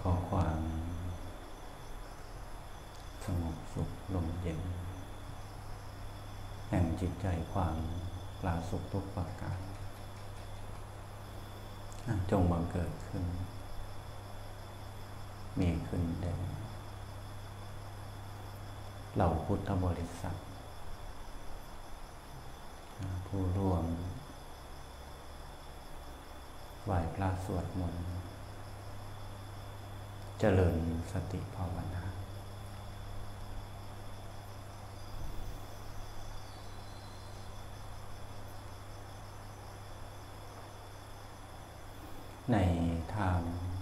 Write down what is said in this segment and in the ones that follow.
ขอความสงบสุขลมเย็นแห่งจิตใจความปราศสุขทุกประการจงบังเกิดขึ้นมีขึ้นแด่เหล่าพุทธบริษัทผู้ร่วมไหว้พระสวดมนต์เจริญสติภาวนาในทาง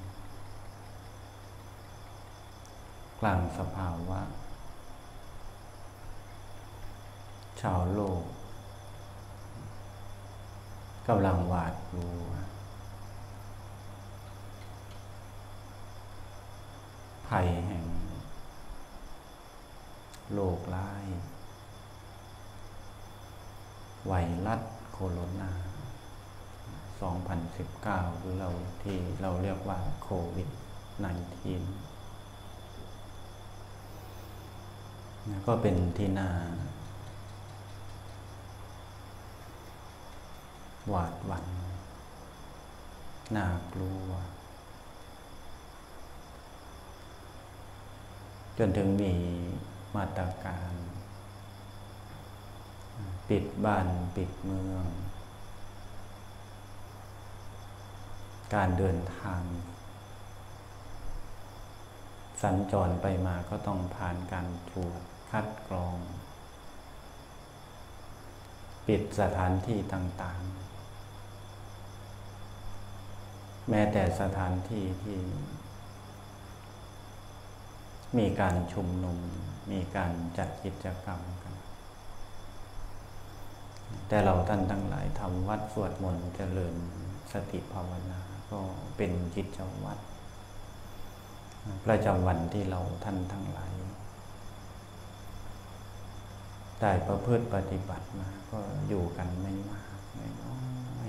กลางสภาวะชาวโลกกำลังหวาดกลัวภัยแห่งโรคร้ายไวรัสโคโรนา2019หรือที่เราเรียกว่าโควิด -19 ก็เป็นที่น่าหวาดหวั่นน่ากลัวจนถึงมีมาตรการปิดบ้านปิดเมืองการเดินทางสัญจรไปมาก็ต้องผ่านการตรวจคัดกรองปิดสถานที่ต่างๆแม้แต่สถานที่ที่มีการชุมนุมมีการจัดกิจกรรมกันแต่เราท่านทั้งหลายทำวัดสวดมนต์เจริญสติภาวนาก็เป็นกิจวัตรประจำวันที่เราท่านทั้งหลายได้ประพฤติปฏิบัติมาก็อยู่กันไม่มากไม่น้อย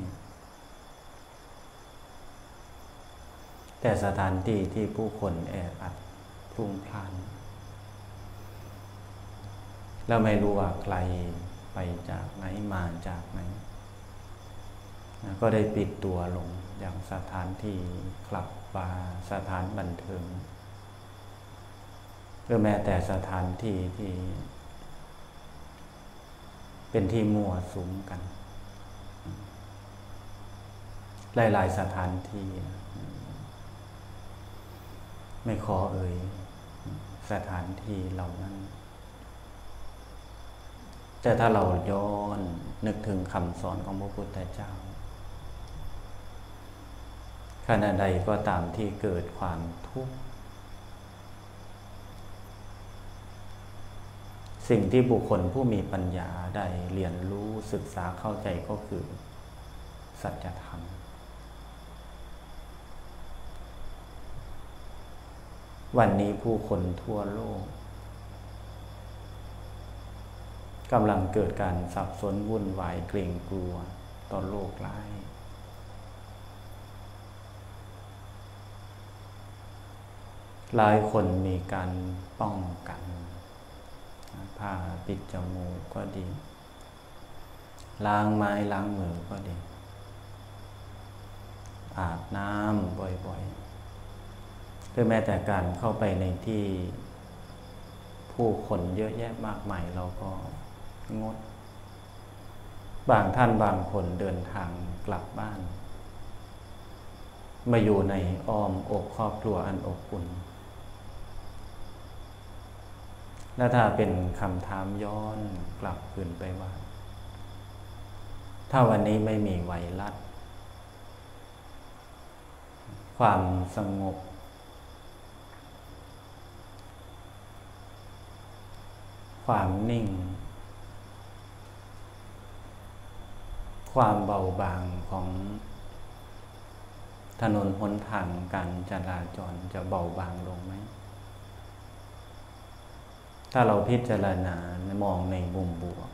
แต่สถานที่ที่ผู้คนแออัดพลุ่งพล่านแล้วไม่รู้ว่าใครไปจากไหนมาจากไหนก็ได้ปิดตัวลงอย่างสถานที่คลับบาร์สถานบันเทิงหรือแม้แต่สถานที่ที่เป็นที่มั่วสุมกันหลายๆสถานที่ไม่ขอเอ่ยสถานที่เหล่านั้นแต่ถ้าเราย้อนนึกถึงคำสอนของพระพุทธเจ้าขณะใดก็ตามที่เกิดความทุกข์สิ่งที่บุคคลผู้มีปัญญาได้เรียนรู้ศึกษาเข้าใจก็คือสัจธรรมวันนี้ผู้คนทั่วโลกกำลังเกิดการสับสนวุ่นวายเกรงกลัวต่อโรคร้ายหลายคนมีการป้องกันผ้าปิดจมูกก็ดีล้างไม้ล้างมือก็ดีอาบน้ำบ่อยๆหรือแม้แต่การเข้าไปในที่ผู้คนเยอะแยะมากมายเราก็งดบางท่านบางคนเดินทางกลับบ้านมาอยู่ในอ้อมอกครอบครัวอันอบอุ่นและถ้าเป็นคำถามย้อนกลับคืนไปว่าถ้าวันนี้ไม่มีไวรัสความสงบความนิ่งความเบาบางของถนนหนทางการจราจรจะเบาบางลงไหมถ้าเราพิจารณามองในมุมบวก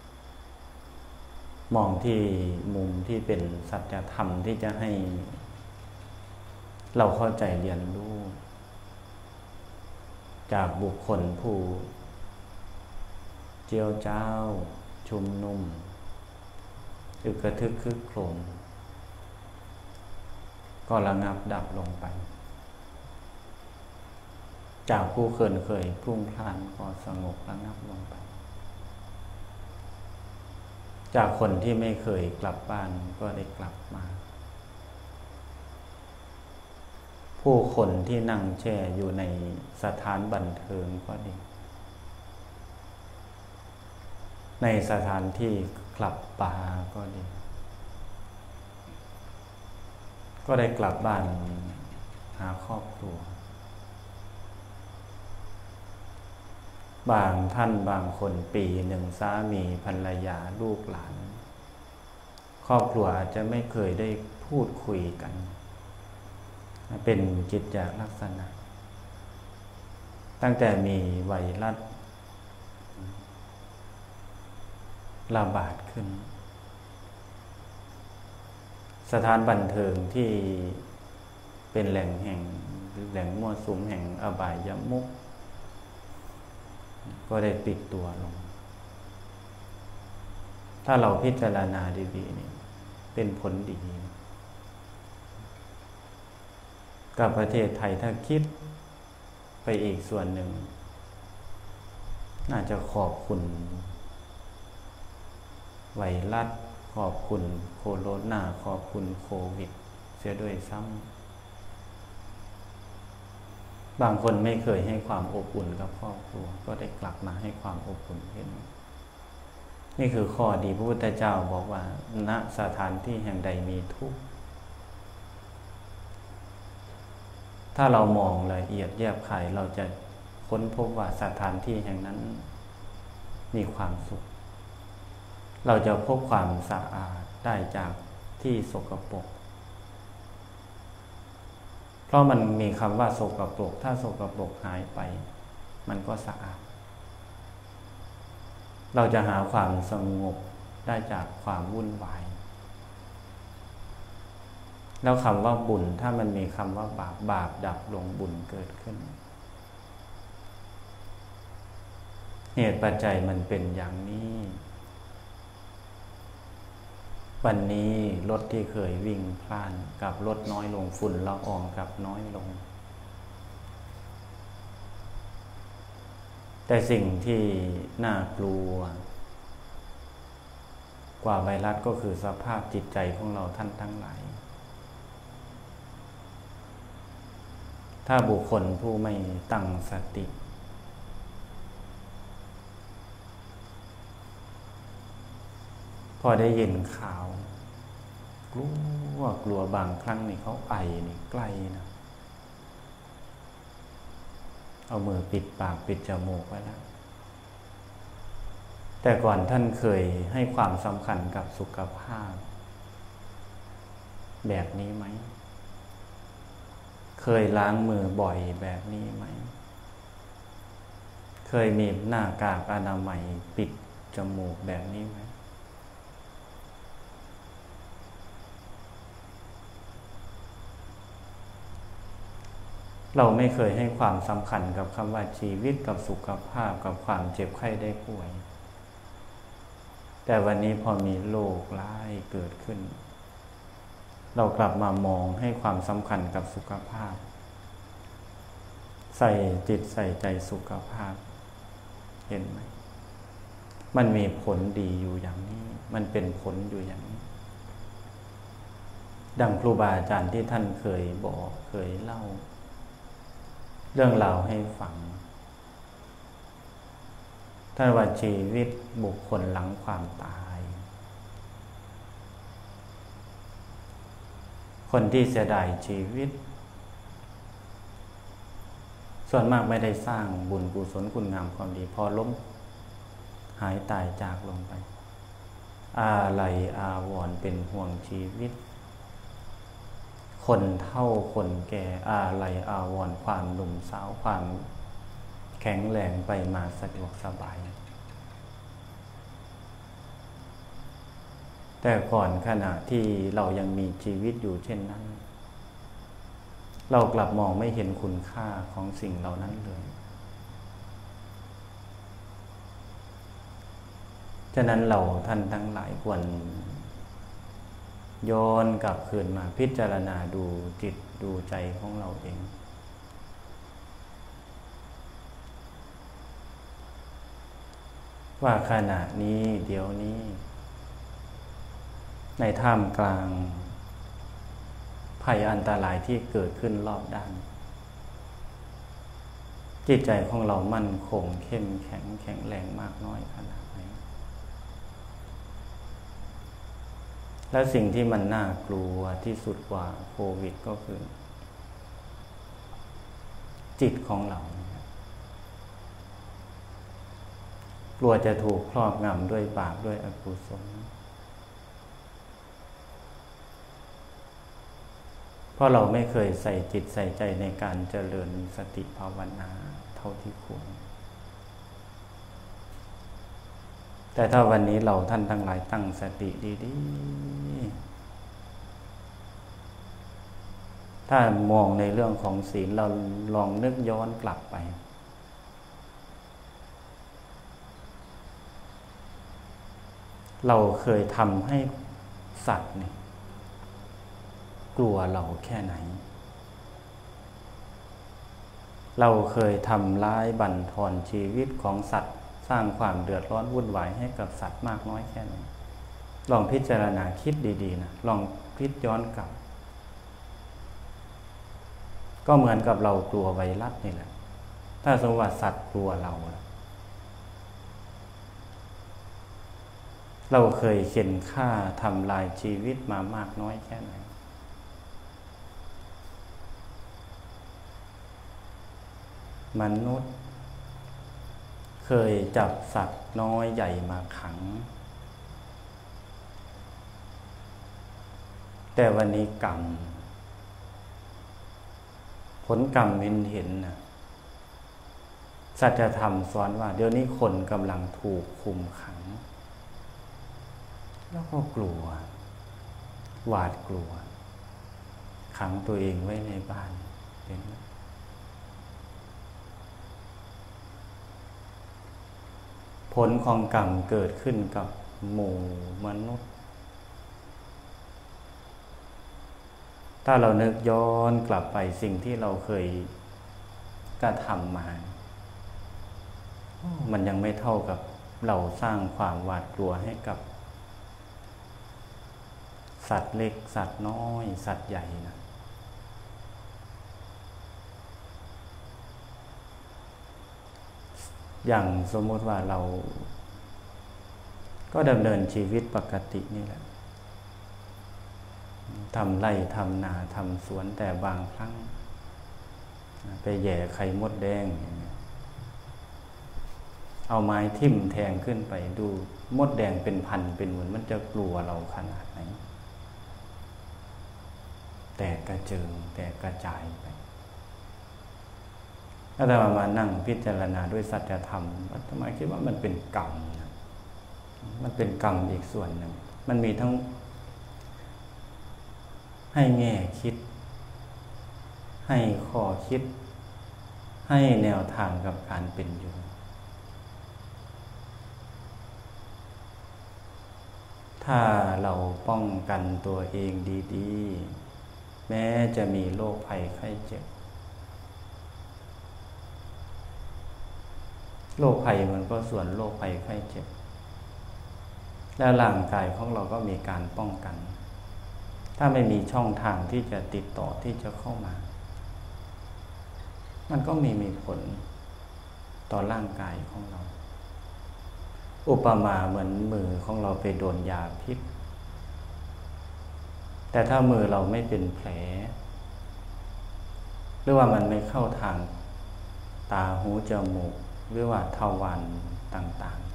มองที่มุมที่เป็นสัจธรรมที่จะให้เราเข้าใจเรียนรู้จากบุคคลผู้เจียวจ้าวชุมนุมอึกระทึกคึกโครมก็ระงับดับลงไปจากผู้เคยพลุ่งพล่านก็สงบระงับลงไปจากคนที่ไม่เคยกลับบ้านก็ได้กลับมาผู้คนที่นั่งแช่อยู่ในสถานบันเทิงก็ดีในสถานที่คลับปาก็ดีก็ได้กลับบ้านหาครอบครัวบางท่านบางคนปีหนึ่งสามีภรรยาลูกหลานครอบครัวอาจจะไม่เคยได้พูดคุยกันเป็นกิจจลักษณะตั้งแต่มีไวรัสระบาดขึ้นสถานบันเทิงที่เป็นแหล่งมั่วสุมแห่งอบายมุขก็ได้ปิดตัวลงถ้าเราพิจารณาดีๆนี่เป็นผลดีกับประเทศไทยถ้าคิดไปอีกส่วนหนึ่งน่าจะขอบคุณไวรัสขอบคุณโคโรนาขอบคุณโควิดเสียด้วยซ้ำบางคนไม่เคยให้ความอบอุ่นกับครอบครัวก็ได้กลับมาให้ความอบอุ่นขึ้นนี่คือข้อดีพระพุทธเจ้าบอกว่าณสถานที่แห่งใดมีทุกข์ถ้าเรามองละเอียดแยบคายเราจะค้นพบว่าสถานที่แห่งนั้นมีความสุขเราจะพบความสะอาดได้จากที่สกปรกเพราะมันมีคำว่าสกปรกถ้าสกปรกหายไปมันก็สะอาดเราจะหาความสงบได้จากความวุ่นวายแล้วคำว่าบุญถ้ามันมีคำว่าบาปดับลงบุญเกิดขึ้นเหตุปัจจัยมันเป็นอย่างนี้วันนี้รถที่เคยวิ่งพล่านกับรถน้อยลงฝุ่นละอองกับน้อยลงแต่สิ่งที่น่ากลัวกว่าไวรัสก็คือสภาพจิตใจของเราท่านทั้งหลายถ้าบุคคลผู้ไม่ตั้งสติพอได้ยินข่าวกลัวบางครั้งนี่เขาไอนี่ใกล้นะเอามือปิดปากปิดจมูกไว้แล้วแต่ก่อนท่านเคยให้ความสำคัญกับสุขภาพแบบนี้ไหมเคยล้างมือบ่อยแบบนี้ไหมเคยมีหน้ากากอนามัยปิดจมูกแบบนี้ไหมเราไม่เคยให้ความสำคัญกับคำว่าชีวิตกับสุขภาพกับความเจ็บไข้ได้ป่วยแต่วันนี้พอมีโรคร้ายเกิดขึ้นเรากลับมามองให้ความสำคัญกับสุขภาพใส่จิตใส่ใจสุขภาพเห็นไหมมันมีผลดีอยู่อย่างนี้มันเป็นผลอยู่อย่างนี้ดังครูบาอาจารย์ที่ท่านเคยบอกเคยเล่าเรื่องราวให้ฟังท่านว่าชีวิตบุคคลหลังความตายคนที่เสียดายชีวิตส่วนมากไม่ได้สร้างบุญกุศลคุณงามความดีพอล้มหายตายจากลงไปอาลัยอาวรณ์เป็นห่วงชีวิตคนเฒ่าคนแก่อาลัยอาวรณ์ความหนุ่มสาวความแข็งแรงไปมาสะดวกสบายแต่ก่อนขณะที่เรายังมีชีวิตอยู่เช่นนั้นเรากลับมองไม่เห็นคุณค่าของสิ่งเหล่านั้นเลยฉะนั้นเราท่านทั้งหลายควรย้อนกลับคืนมาพิจารณาดูจิตดูใจของเราเองว่าขณะนี้เดี๋ยวนี้ในท่ามกลางภัยอันตรายที่เกิดขึ้นรอบด้านจิตใจของเรามั่นคงเข้มแข็งแข็งแรงมากน้อยขนาดไหนและสิ่งที่มันน่ากลัวที่สุดกว่าโควิดก็คือจิตของเรากลัวจะถูกครอบงำด้วยบาปด้วยอกุศลเพราะเราไม่เคยใส่จิตใส่ใจในการเจริญสติภาวนาเท่าที่ควรแต่ถ้าวันนี้เราท่านทั้งหลายตั้งสติดีๆถ้ามองในเรื่องของศีลเราลองนึกย้อนกลับไปเราเคยทำให้สัตว์นี่กลัวเราแค่ไหนเราเคยทำร้ายบั่นทอนชีวิตของสัตว์สร้างความเดือดร้อนวุ่นวายให้กับสัตว์มากน้อยแค่ไหนลองพิจารณาคิดดีๆนะลองพิจย้อนกลับก็เหมือนกับเรากลัวไวรัสนี่แหละถ้าสมมติว่าสัตว์กลัวเราเคยเข็นฆ่าทำลายชีวิตมามากน้อยแค่ไหนมนุษย์เคยจับสัตว์น้อยใหญ่มาขังแต่วันนี้กรรมผลกรรมเห็นนะสัจธรรมสอนว่าเดี๋ยวนี้คนกำลังถูกคุมขังแล้วก็กลัวหวาดกลัวขังตัวเองไว้ในบ้านเห็นไหมผลของกรรมเกิดขึ้นกับหมู่มนุษย์ถ้าเรานึกย้อนกลับไปสิ่งที่เราเคยกระทำมามันยังไม่เท่ากับเราสร้างความหวาดกลัวให้กับสัตว์เล็กสัตว์น้อยสัตว์ใหญ่นะอย่างสมมติว่าเราก็ดำเนินชีวิตปกตินี่แหละทำไร่ทำนาทำสวนแต่บางครั้งไปแย่ไข่มดแดงเอาไม้ทิ่มแทงขึ้นไปดูมดแดงเป็นพันเป็นหมื่นมันจะกลัวเราขนาดไหนแตกกระเจิงแตกกระจายไปถ้าเรามานั่งพิจารณาด้วยสัจธรรมอาตมาคิดว่ามันเป็นกรรมนะมันเป็นกรรมอีกส่วนหนึ่งมันมีทั้งให้แง่คิดให้ข้อคิดให้แนวทางกับการเป็นอยู่ถ้าเราป้องกันตัวเองดีๆแม้จะมีโรคภัยไข้เจ็บโรคภัยมันก็ส่วนโรคภัยไข้เจ็บและร่างกายของเราก็มีการป้องกันถ้าไม่มีช่องทางที่จะติดต่อที่จะเข้ามามันก็มีผลต่อร่างกายของเราอุปมาเหมือนมือของเราไปโดนยาพิษแต่ถ้ามือเราไม่เป็นแผลหรือว่ามันไม่เข้าทางตาหูจมูกหรือว่าทวารต่าง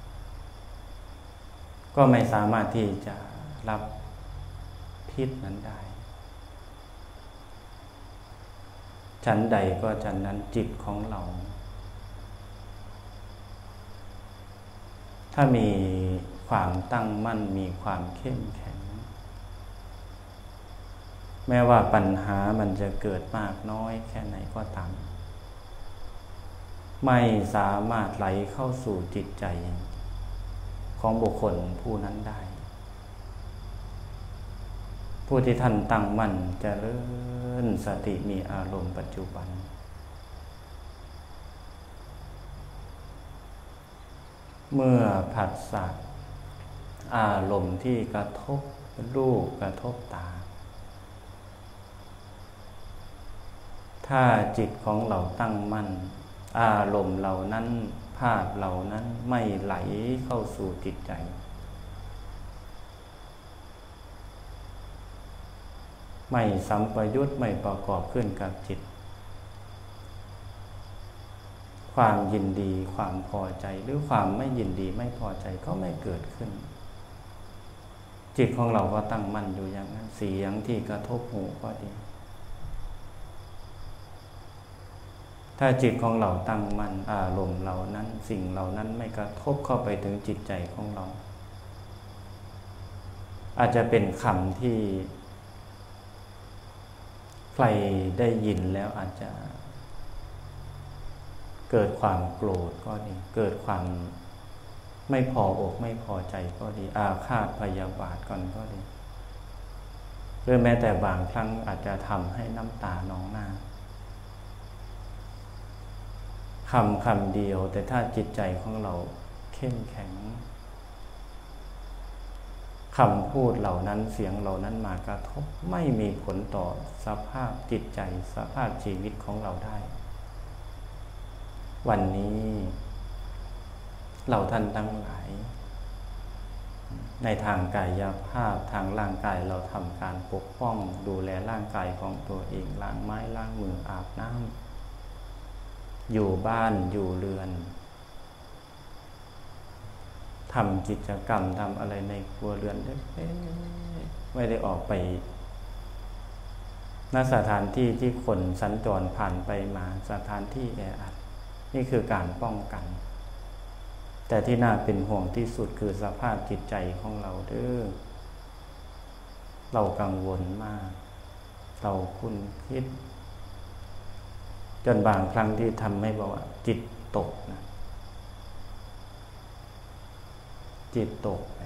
ๆก็ไม่สามารถที่จะรับพิษนั้นได้ชั้นใดก็ชั้นนั้นจิตของเราถ้ามีความตั้งมั่นมีความเข้มแข็งแม้ว่าปัญหามันจะเกิดมากน้อยแค่ไหนก็ตามไม่สามารถไหลเข้าสู่จิตใจขของบุคคลผู้นั้นได้ผู้ที่ท่านตั้งมั่นเจริญสติมีอารมณ์ปัจจุบันเมื่อผัสสะอารมณ์ที่กระทบรูปกระทบตาถ้าจิตของเราตั้งมั่นอารมณ์เหล่านั้นภาพเหล่านั้นไม่ไหลเข้าสู่จิตใจไม่สัมปยุตไม่ประกอบขึ้นกับจิตความยินดีความพอใจหรือความไม่ยินดีไม่พอใจก็ไม่เกิดขึ้นจิตของเราก็ตั้งมั่นอยู่อย่างนั้นเสียงที่กระทบหูก็ดีถ้าจิตของเราตั้งมั่นอารมณ์เหล่านั้นสิ่งเหล่านั้นไม่กระทบเข้าไปถึงจิตใจของเราอาจจะเป็นคำที่ใครได้ยินแล้วอาจจะเกิดความโกรธก็ดีเกิดความไม่พออกไม่พอใจก็ดีอาฆาตพยาบาทก็ดีหรือแม้แต่บางครั้งอาจจะทำให้น้ำตานองหน้าคำเดียวแต่ถ้าจิตใจของเราเข้มแข็งคำพูดเหล่านั้นเสียงเหล่านั้นมากระทบไม่มีผลต่อสภาพจิตใจสภาพชีวิตของเราได้วันนี้เราท่านทั้งหลายในทางกายภาพทางร่างกายเราทำการปกป้องดูแลร่างกายของตัวเองล้างไม้ล้างมืออาบน้ำอยู่บ้านอยู่เรือนทำกิจกรรมทำอะไรในครัวเรือนไม่ได้ออกไปณสถานที่ที่คนสัญจรผ่านไปมาสถานที่แออัดนี่คือการป้องกันแต่ที่น่าเป็นห่วงที่สุดคือสภาพจิตใจของเราเด้อเรากังวลมากเราคุ้นคิดจนบางครั้งที่ทำให้บอกว่าจิตตกนะจิตตกไป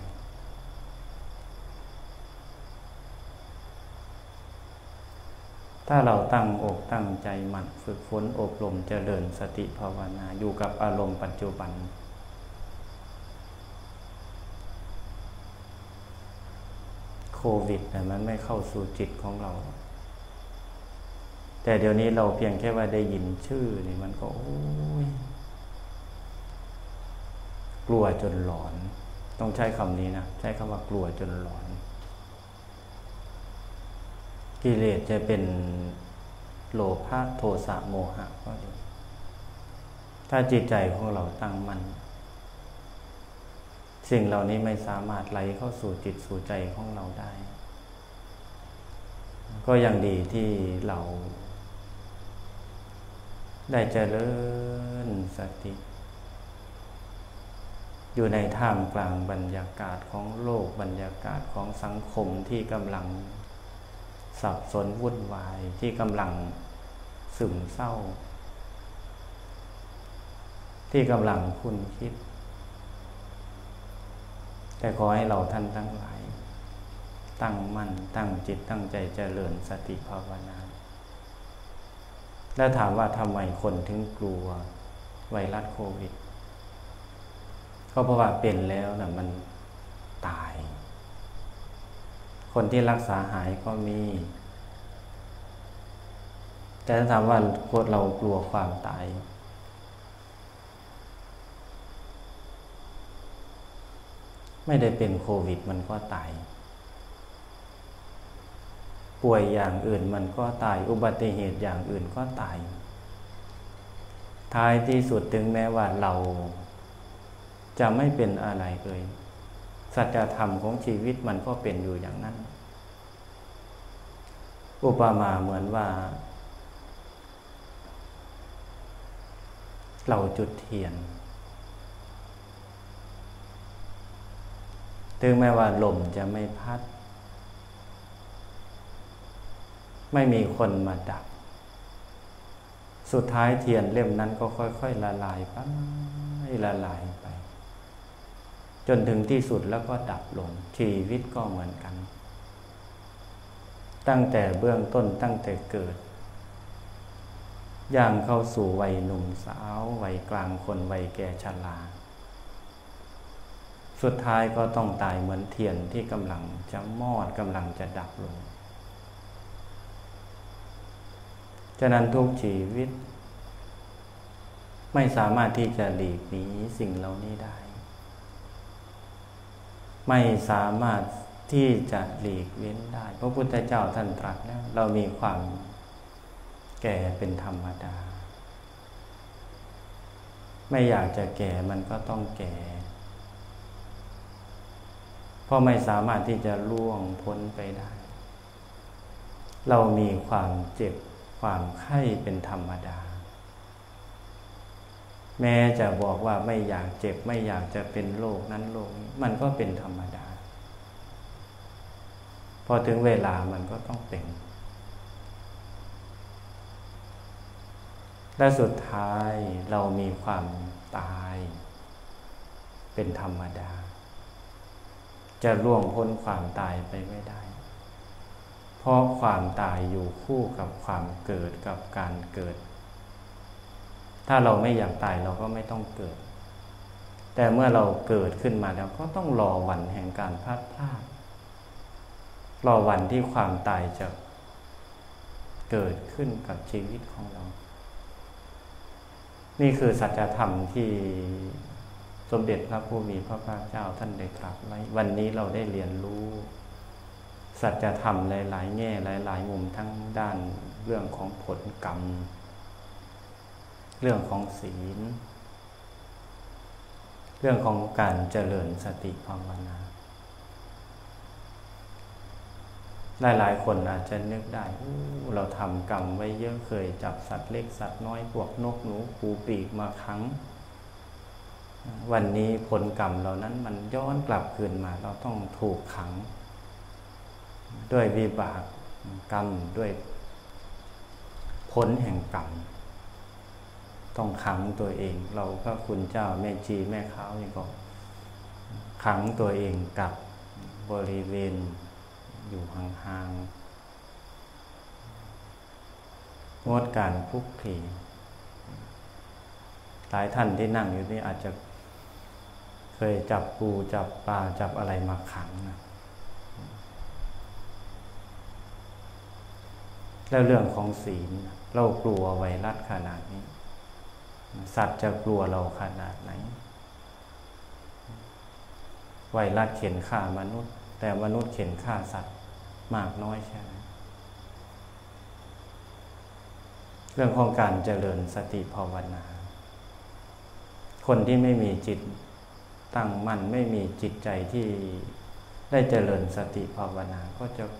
ถ้าเราตั้งอกตั้งใจหมั่นฝึกฝนอบรมเจริญสติภาวนาอยู่กับอารมณ์ปัจจุบันโควิดมันไม่เข้าสู่จิตของเราแต่เดี๋ยวนี้เราเพียงแค่ว่าได้ยินชื่อนี่มันก็กลัวจนหลอนต้องใช้คำนี้นะใช้คำว่ากลัวจนหลอนกิเลสจะเป็นโลภะโทสะโมหะก็ดีถ้าจิตใจของเราตั้งมั่นสิ่งเหล่านี้ไม่สามารถไหลเข้าสู่จิตสู่ใจของเราได้ก็ยังดีที่เราได้เจริญสติอยู่ในท่ามกลางบรรยากาศของโลกบรรยากาศของสังคมที่กำลังสับสนวุ่นวายที่กำลังซึมเศร้าที่กำลังคุ้นคิดแต่ขอให้เราท่านทั้งหลายตั้งมั่นตั้งจิตตั้งใจเจริญสติภาวนาและถามว่าทำไมคนถึงกลัวไวรัสโควิดก็เพราะว่าเป็นแล้วนะมันตายคนที่รักษาหายก็มีแต่ถ้าถามว่าเรากลัวความตายไม่ได้เป็นโควิดมันก็ตายป่วยอย่างอื่นมันก็ตายอุบัติเหตุอย่างอื่นก็ตายท้ายที่สุดถึงแม้ว่าเราจะไม่เป็นอะไรเลยสัจธรรมของชีวิตมันก็เป็นอยู่อย่างนั้นอุปมาเหมือนว่าเราจุดเทียนถึงแม้ว่าลมจะไม่พัดไม่มีคนมาดับสุดท้ายเทียนเล่มนั้นก็ค่อยๆละลายไปละลายไปจนถึงที่สุดแล้วก็ดับลงชีวิตก็เหมือนกันตั้งแต่เบื้องต้นตั้งแต่เกิดย่างเข้าสู่วัยหนุ่มสาววัยกลางคนวัยแก่ชราสุดท้ายก็ต้องตายเหมือนเทียนที่กำลังจะมอดกำลังจะดับลงฉะนั้นทุกชีวิตไม่สามารถที่จะหลีกหนีสิ่งเหล่านี้ได้ไม่สามารถที่จะหลีกเว้นได้พระพุทธเจ้าท่านตรัสแล้วเรามีความแก่เป็นธรรมดาไม่อยากจะแก่มันก็ต้องแก่เพราะไม่สามารถที่จะล่วงพ้นไปได้เรามีความเจ็บความไข้เป็นธรรมดาแม้จะบอกว่าไม่อยากเจ็บไม่อยากจะเป็นโรคนั้นโรคนี้มันก็เป็นธรรมดาพอถึงเวลามันก็ต้องเป็นและสุดท้ายเรามีความตายเป็นธรรมดาจะล่วงพ้นความตายไปไม่ได้เพราะความตายอยู่คู่กับความเกิดกับการเกิดถ้าเราไม่อยากตายเราก็ไม่ต้องเกิดแต่เมื่อเราเกิดขึ้นมาแล้วก็ต้องรอวันแห่งการพลัดพรากรอวันที่ความตายจะเกิดขึ้นกับชีวิตของเรานี่คือสัจธรรมที่สมเด็จพระผู้มีพระภาคเจ้าท่านได้ตรัสไว้วันนี้เราได้เรียนรู้สัจธรรมหลายๆแง่หลายๆมุมทั้งด้านเรื่องของผลกรรมเรื่องของศีลเรื่องของการเจริญสติภาวนาหลายๆคนอาจจะนึกได้เราทำกรรมไว้เยอะเคยจับสัตว์เล็กสัตว์น้อยพวกนกหนูปูปีกมาขังวันนี้ผลกรรมเหล่านั้นมันย้อนกลับคืนมาเราต้องถูกขังด้วยวิบากกรรมด้วยผลแห่งกรรมต้องขังตัวเองเราก็คุณเจ้าแม่จีแม่ขาวนี่ก็ขังตัวเองกับบริเวณอยู่ห่างๆงดการคลุกคลีหลายท่านที่นั่งอยู่นี่อาจจะเคยจับปูจับปลาจับอะไรมาขังนะแล้วเรื่องของศีลเรากลัวไวรัสขนาดนี้สัตว์จะกลัวเราขนาดไหนไวรัสเข็นฆ่ามนุษย์แต่มนุษย์เข็นฆ่าสัตว์มากน้อยแค่ไหนเรื่องของการเจริญสติภาวนาคนที่ไม่มีจิตตั้งมั่นไม่มีจิตใจที่ได้เจริญสติภาวนาก็จะก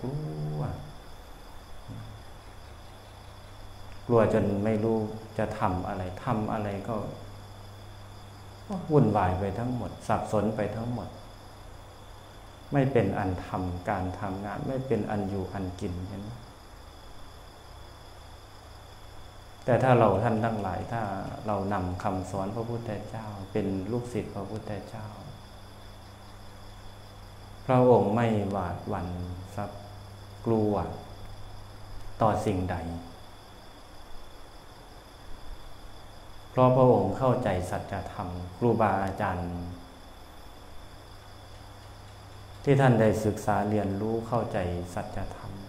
ลัวจนไม่รู้จะทำอะไรก็วุ่นวายไปทั้งหมดสับสนไปทั้งหมดไม่เป็นอันทำการทำงานไม่เป็นอันอยู่อันกินเห็นไหมแต่ถ้าเราท่านทั้งหลายถ้าเรานำคำสอนพระพุทธเจ้าเป็นลูกศิษย์พระพุทธเจ้าพระองค์ไม่หวาดหวั่นกลัวต่อสิ่งใดเพราะพระองค์เข้าใจสัจธรรมครูบาอาจารย์ที่ท่านได้ศึกษาเรียนรู้เข้าใจสัจธรรม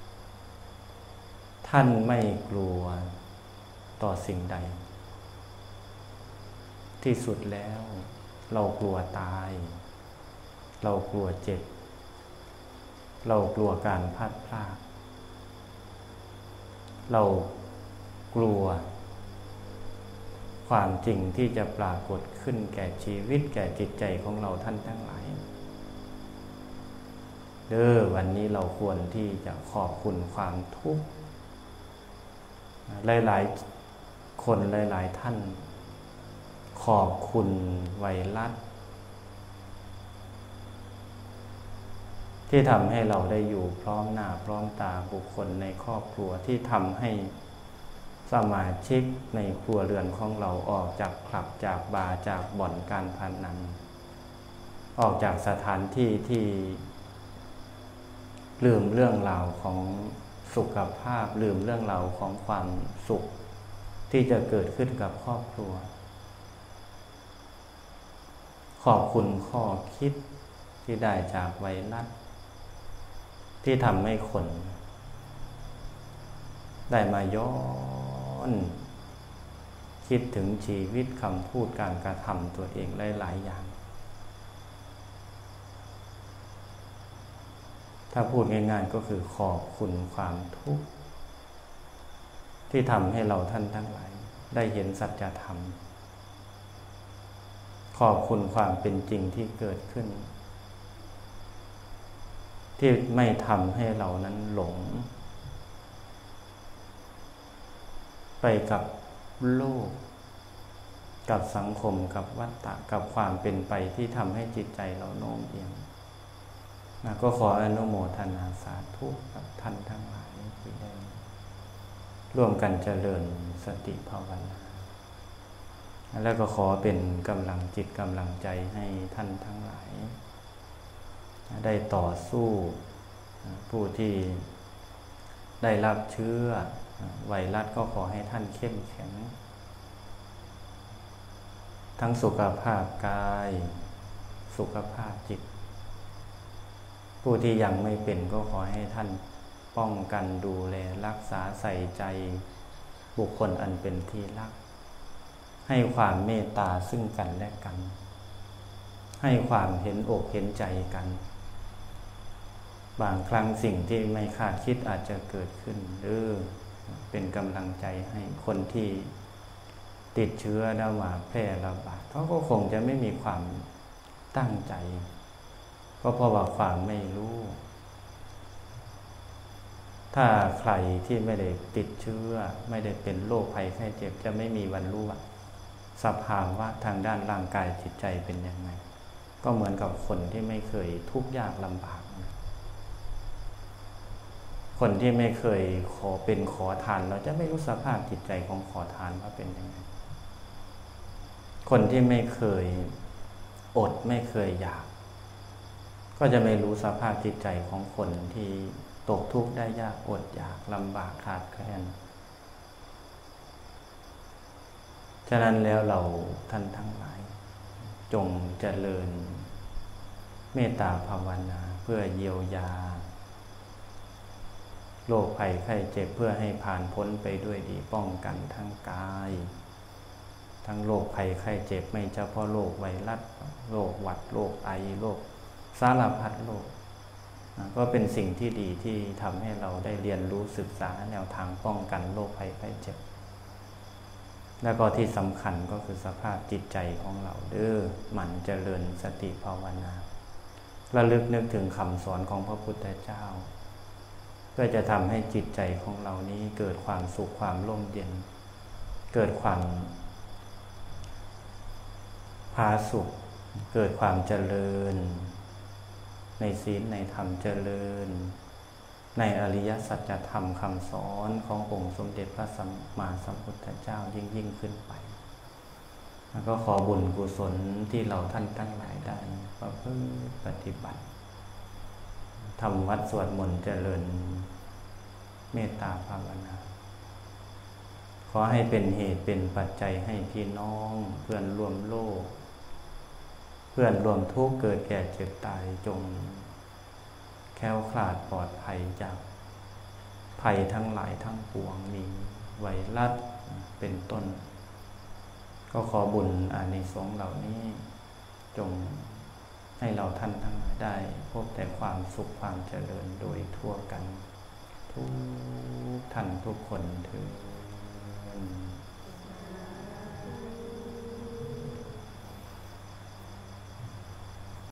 ท่านไม่กลัวต่อสิ่งใดที่สุดแล้วเรากลัวตายเรากลัวเจ็บเรากลัวการพลัดพรากเรากลัวความจริงที่จะปรากฏขึ้นแก่ชีวิตแก่จิตใจของเราท่านทั้งหลายวันนี้เราควรที่จะขอบคุณความทุกข์หลายๆคนหลายๆท่านขอบคุณไวรัสที่ทำให้เราได้อยู่พร้อมหน้าพร้อมตาบุคคลในครอบครัวที่ทำให้สมาชิกในครัวเรือนของเราออกจากคลับจากบาร์จากบ่อนการพนันออกจากสถานที่ที่ลืมเรื่องราวของสุขภาพลืมเรื่องราวของความสุขที่จะเกิดขึ้นกับครอบครัวขอบคุณข้อคิดที่ได้จากไวรัสที่ทำให้คนได้มาย้อนคิดถึงชีวิตคำพูดการกระทำตัวเองหลายๆอย่างถ้าพูดง่ายๆก็คือขอบคุณความทุกข์ที่ทำให้เราท่านทั้งหลายได้เห็นสัจธรรมขอบคุณความเป็นจริงที่เกิดขึ้นที่ไม่ทำให้เรานั้นหลงไปกับโลกกับสังคมกับวัฏฏะกับความเป็นไปที่ทำให้จิตใจเราโน้มเอียงก็ขออนุโมทนาสาธุกับท่านทั้งหลายที่ได้ร่วมกันเจริญสติภาวนาแล้วก็ขอเป็นกำลังจิตกำลังใจให้ท่านทั้งหลายได้ต่อสู้ผู้ที่ได้รับเชื้อไวรัสก็ขอให้ท่านเข้มแข็งทั้งสุขภาพกายสุขภาพจิตผู้ที่ยังไม่เป็นก็ขอให้ท่านป้องกันดูแลรักษาใส่ใจบุคคลอันเป็นที่รักให้ความเมตตาซึ่งกันและกันให้ความเห็นอกเห็นใจกันบางครั้งสิ่งที่ไม่คาดคิดอาจจะเกิดขึ้นหรือเป็นกำลังใจให้คนที่ติดเชื้อแล้วมาแพร่ระบาดเขาก็คงจะไม่มีความตั้งใจก็เพราะว่าความไม่รู้ถ้าใครที่ไม่ได้ติดเชื้อไม่ได้เป็นโรคภัยไข้เจ็บจะไม่มีวันรู้ว่าสภาวะทางด้านร่างกายจิตใจเป็นยังไงก็เหมือนกับคนที่ไม่เคยทุกข์ยากลำบากคนที่ไม่เคยขอทานเราจะไม่รู้สภาพจิตใจของขอทานว่าเป็นยังไงคนที่ไม่เคยอดไม่เคยอยากก็จะไม่รู้สภาพจิตใจของคนที่ตกทุกข์ได้ยากอดอยากลำบากขาดแคลนฉะนั้นแล้วเราท่านทั้งหลายจงเจริญเมตตาภาวนาเพื่อเยียวยาโรคภัยไข้เจ็บเพื่อให้ผ่านพ้นไปด้วยดีป้องกันทั้งกายทั้งโรคภัยไข้เจ็บไม่เฉพาะโรคไวรัสโรคหวัดโรคไอโรคสารพัดโรคก็เป็นสิ่งที่ดีที่ทำให้เราได้เรียนรู้ศึกษาแนวทางป้องกันโรคภัยไข้เจ็บแล้วก็ที่สำคัญก็คือสภาพจิตใจของเราหมั่นเจริญสติภาวนาระลึกนึกถึงคำสอนของพระพุทธเจ้าเพื่อจะทำให้จิตใจของเรานี้เกิดความสุขความร่มเย็นเกิดความผาสุกเกิดความเจริญในศีลในธรรมเจริญในอริยสัจธรรมคำสอนขององค์สมเด็จพระสัมมาสัมพุทธเจ้ายิ่งขึ้นไปแล้วก็ขอบุญกุศลที่เราท่านทั้งหลายได้ประพฤติปฏิบัติทำวัดสวดมนต์เจริญเมตตาภาวนาขอให้เป็นเหตุเป็นปัจจัยให้พี่น้องเพื่อนร่วมโลกเพื่อนร่วมทุกข์เกิดแก่เจ็บตายจงแคล้วคลาดปลอดภัยจากภัยทั้งหลายทั้งปวงมีไวรัสเป็นต้นก็ขอบุญอานิสงส์เหล่านี้จงให้เราท่านทั้งหลายได้พบแต่ความสุขความเจริญโดยทั่วกันทุกท่านทุกคนเถิด